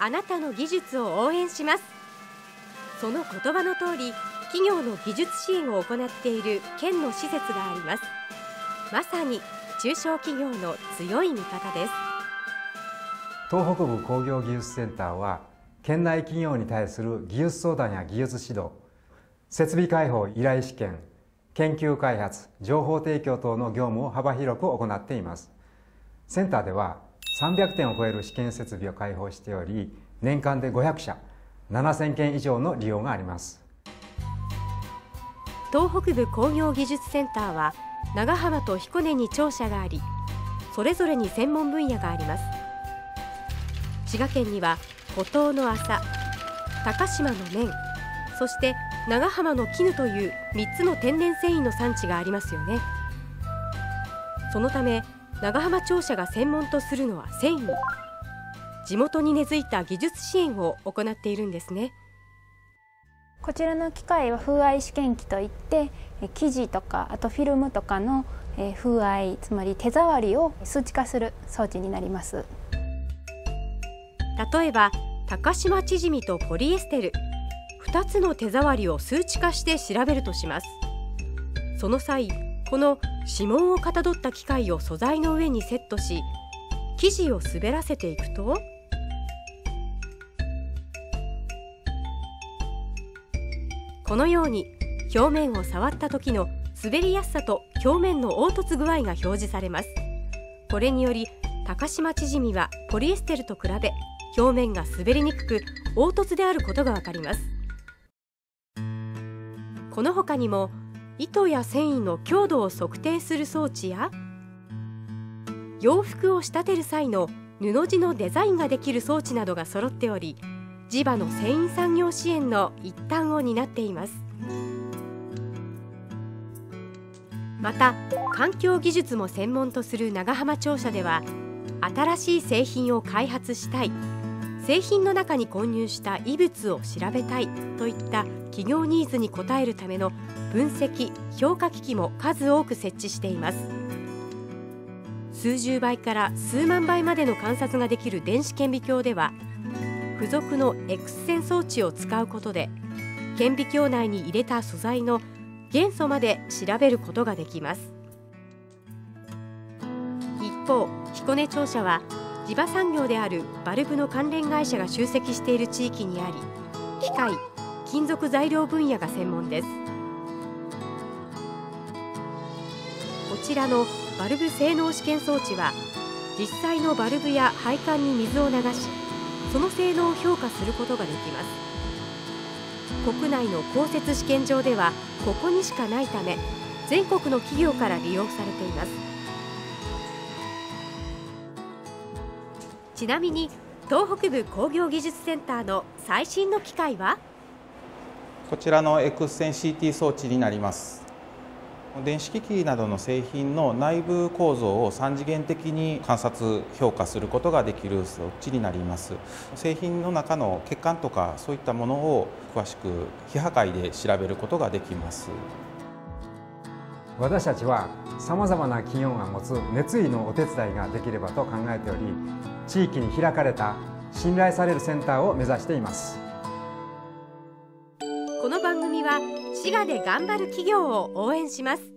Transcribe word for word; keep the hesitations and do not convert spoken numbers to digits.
あなたの技術を応援します。その言葉の通り、企業の技術支援を行っている県の施設があります。まさに中小企業の強い味方です。 東北部工業技術センターは、県内企業に対する技術相談や技術指導、設備開放依頼試験、研究開発、情報提供等の業務を幅広く行っています。センターではさんびゃくてんを超える試験設備を開放しており、年間でごひゃくしゃ、ななせんけん以上の利用があります。 東北部工業技術センターは長浜と彦根に庁舎があり、それぞれに専門分野があります。滋賀県には湖東の麻、高島の綿、そして長浜の絹というみっつの天然繊維の産地がありますよね。そのため長浜庁舎が専門とするのは繊維。地元に根付いた技術支援を行っているんですね。 こちらの機械は風合い試験機といって、生地とかあとフィルムとかの風合い、つまり手触りを数値化する装置になります。 例えば高島縮みとポリエステル、ふたつの手触りを数値化して調べるとします。その際、この指紋をかたどった機械を素材の上にセットし、生地を滑らせていくと、このように表面を触った時の滑りやすさと表面の凹凸具合が表示されます。これにより高島縮みはポリエステルと比べ表面が滑りにくく凹凸であることがわかります。この他にも糸や繊維の強度を測定する装置や、洋服を仕立てる際の布地のデザインができる装置などが揃っており、地場の繊維産業支援の一端を担っています。また環境技術も専門とする長浜庁舎では、新しい製品を開発したい、製品の中に混入した異物を調べたいといった企業ニーズに応えるための分析・評価機器も数多く設置しています。数十倍から数万倍までの観察ができる電子顕微鏡では、付属の X 線装置を使うことで顕微鏡内に入れた素材の元素まで調べることができます。一方、彦根庁舎は地場産業であるバルブの関連会社が集積している地域にあり、機械・金属材料分野が専門です。こちらのバルブ性能試験装置は、実際のバルブや配管に水を流し、その性能を評価することができます。国内の公設試験場ではここにしかないため、全国の企業から利用されています。ちなみに東北部工業技術センターの最新の機械は、 こちらの X 線 シーティー 装置になります。電子機器などの製品の内部構造をさん次元的に観察・評価することができる装置になります。製品の中の欠陥とかそういったものを詳しく非破壊で調べることができます。 私たちはさまざまな企業が持つ熱意のお手伝いができればと考えており、地域に開かれた信頼されるセンターを目指しています。 この番組は滋賀で頑張る企業を応援します。